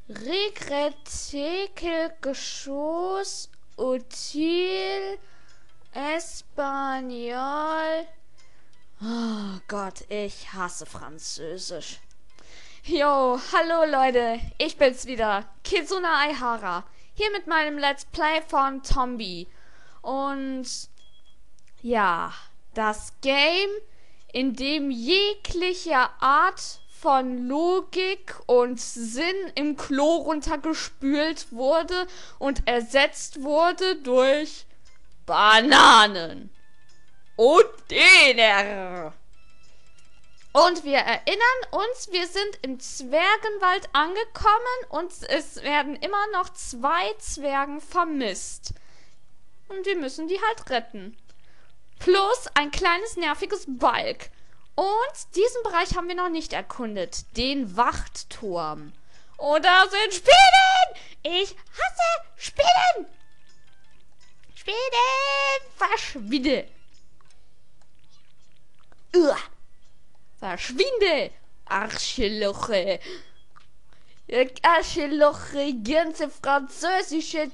Regretekel Geschoss Util Espanol. Oh Gott, ich hasse Französisch. Jo, hallo Leute, ich bin's wieder, Kizuna Aihara, hier mit meinem Let's Play von Tombi. Und ja, das Game, in dem jegliche Art von Logik und Sinn im Klo runtergespült wurde und ersetzt wurde durch Bananen und Döner. Und wir erinnern uns, wir sind im Zwergenwald angekommen und es werden immer noch 2 Zwergen vermisst. Und wir müssen die halt retten. Plus ein kleines nerviges Balk. Und diesen Bereich haben wir noch nicht erkundet. Den Wachtturm. Oder sind Spinnen! Ich hasse Spinnen! Spinnen! Verschwinde! Verschwinde! Arschloche! Arschloche, ganze französische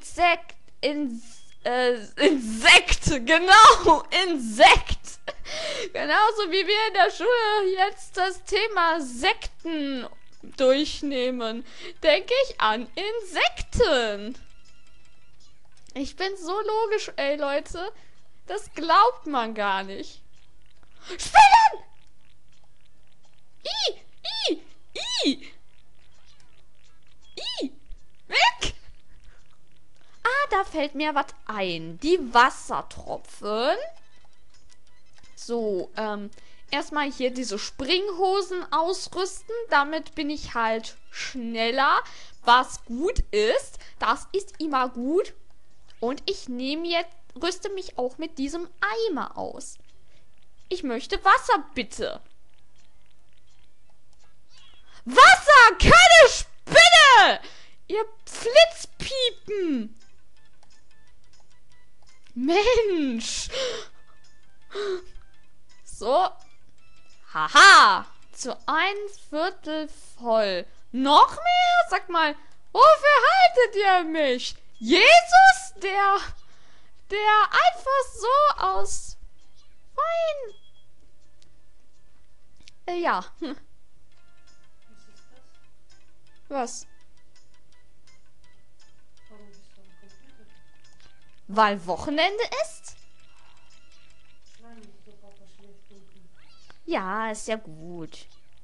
Insekt, genau, Insekt. Genauso wie wir in der Schule jetzt das Thema Sekten durchnehmen, denke ich an Insekten. Ich bin so logisch, ey Leute, das glaubt man gar nicht. Spinnen! Weg! Da fällt mir was ein. Die Wassertropfen. So, erstmal hier diese Springhosen ausrüsten. Damit bin ich halt schneller. Was gut ist, das ist immer gut. Und ich rüste mich auch mit diesem Eimer aus. Ich möchte Wasser, bitte. Wasser! Keine Spinne! Ihr Flitzpiepen! Mensch! So. Haha! Zu 1/4 voll. Noch mehr? Sag mal, wofür haltet ihr mich? Jesus? Der einfach so aus Wein. Ja. Was? Weil Wochenende ist? Ja, ist ja gut.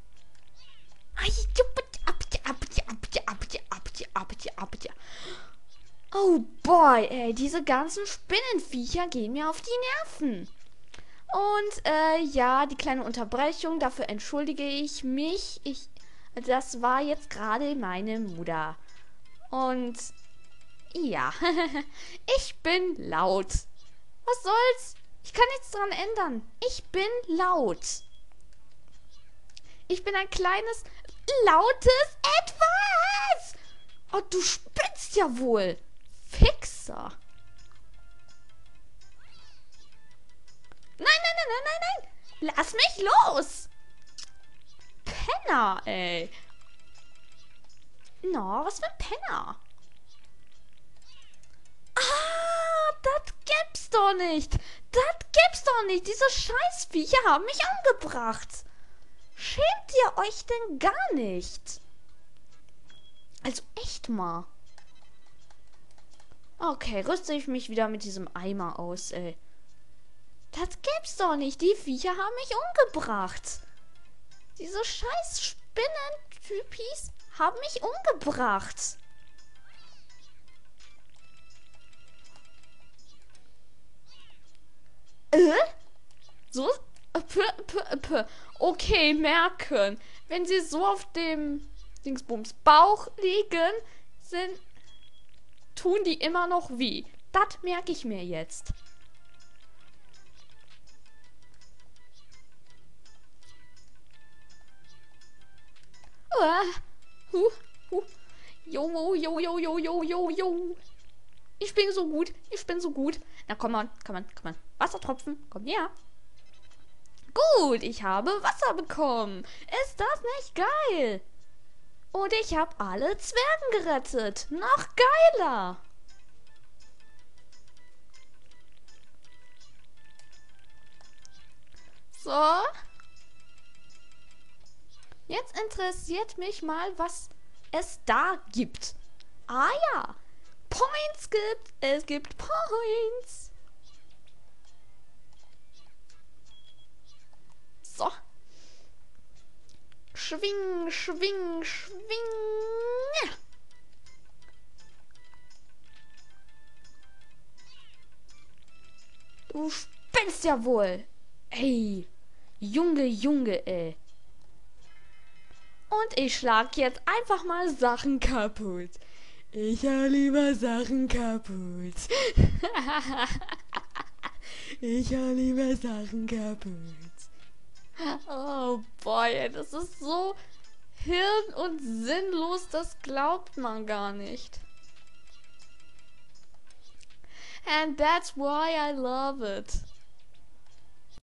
Oh boy, ey, diese ganzen Spinnenviecher gehen mir auf die Nerven. Und, ja, die kleine Unterbrechung, dafür entschuldige ich mich. Das war jetzt gerade meine Mutter. Und ja, ich bin laut. Was soll's? Ich kann nichts dran ändern. Ich bin laut. Ich bin ein kleines, lautes Etwas. Oh, du spinnst ja wohl. Fixer. Nein. Lass mich los. Penner, ey. No, was für ein Penner. Das gibt's doch nicht. Das gibt's doch nicht. Diese Scheißviecher haben mich umgebracht. Schämt ihr euch denn gar nicht? Also echt mal. Okay, rüste ich mich wieder mit diesem Eimer aus, ey. Das gibt's doch nicht. Die Viecher haben mich umgebracht. Diese scheiß Spinnen-Typis haben mich umgebracht. So? Okay, merken. Wenn sie so auf dem Dingsbums Bauch liegen, tun die immer noch weh. Das merke ich mir jetzt. Jo. Ich bin so gut. Na, komm mal. Wassertropfen, komm her. Gut, ich habe Wasser bekommen. Ist das nicht geil? Und ich habe alle Zwergen gerettet. Noch geiler. So. Jetzt interessiert mich mal, was es da gibt. Ah ja. Points gibt. Es gibt Points. So. Schwing, schwing, schwing. Du spinnst ja wohl. Ey. Junge, Junge, ey. Und ich schlag jetzt einfach mal Sachen kaputt. Ich hau lieber Sachen kaputt. Ich hau lieber Sachen kaputt. Oh boy, das ist so hirn- und sinnlos, das glaubt man gar nicht. And that's why I love it.